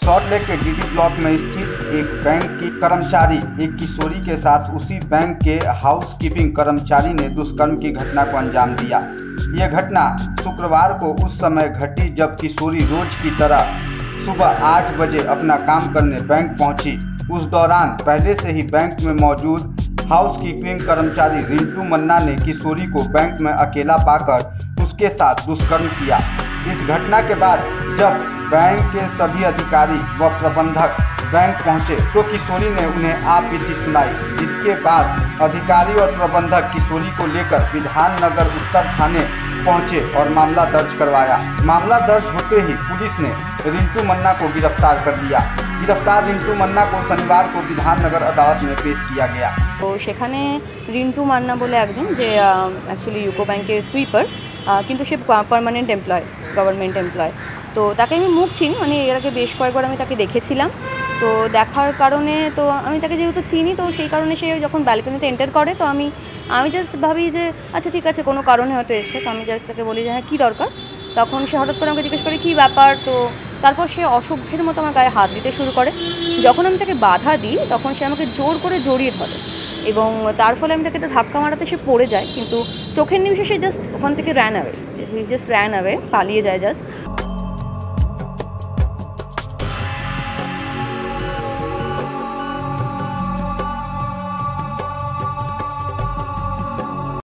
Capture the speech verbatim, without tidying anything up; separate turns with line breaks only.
सॉल्टलेक के DD block में स्थित एक बैंक की कर्मचारी एक किशोरी के साथ उसी बैंक के हाउसकीपिंग कर्मचारी ने दुष्कर्म की घटना को अंजाम दिया। यह घटना शुक्रवार को उस समय घटी जब किशोरी रोज की तरह सुबह आठ बजे अपना काम करने बैंक पहुंची। उस दौरान पहले से ही बैंक में मौजूद हाउसकीपिंग कर्मचारी रिंटू मन्ना ने किशोरी को बैंक में अकेला पाकर उसके साथ दुष्कर्म किया। इस घटना के बाद जब बैंक के सभी अधिकारी व प्रबंधक बैंक पहुंचे तो किशोरी ने उन्हें आपबीती सुनाई, जिसके बाद अधिकारी और प्रबंधक किशोरी को लेकर विधाननगर उत्तर थाने पहुंचे और मामला दर्ज करवाया। मामला दर्ज होते ही पुलिस ने रिंटू मन्ना को गिरफ्तार कर लिया। गिरफ्तार रिंटू मन्ना को शनिवार को विधाननगर अदालत में पेश किया गया।
तो सेखाने रिंटू मन्ना बोले एकजन जे एक्चुअली यूको बैंकेर सुइपार किन्तु से पार्मानेंट एमप्लय गवर्नमेंट एमप्लय। तो ताके आमी मुख चिनी, माने एर आगे बेश कयेकबार आमी ताके देखेछिलाम। तो देखार कारणे तो आमी ताके जेहेतु चिनी तो सेई कारणे से जखन ब्यालकनिते एंटार करे तो आमी आमी जास्ट भाबी जे अच्छा ठीक आछे कोनो कारणे हयतो एসেছে। तो आमी जास्ट ताके बोली जे हाँ कि दरकार। तखन से हठात् करे आमाके जिज्ञेस करे कि ব্যাপার। तो तारपर से असभ्যের मतो आमार गाये हाथ दिते शुरू करे। যখন আমি তাকে বাধা দিই তখন সে আমাকে জোর করে জড়িয়ে ধরে এবং তার ফলে আমি তাকে একটা ধাক্কা মারাতে সে পড়ে যায়, কিন্তু চোখের নিমেষে সে জাস্ট ওখান থেকে ran away, he just ran away, পালিয়ে যায় জাস্ট।